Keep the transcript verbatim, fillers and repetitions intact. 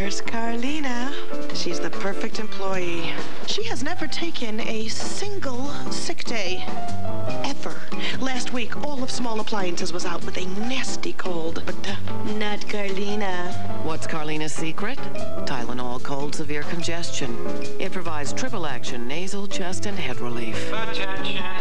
There's Carlina. She's the perfect employee. She has never taken a single sick day. Ever. Last week, all of Small Appliances was out with a nasty cold, but uh, not Carlina. What's Carlina's secret? Tylenol Cold Severe Congestion. It provides triple action nasal, chest, and head relief. Attention.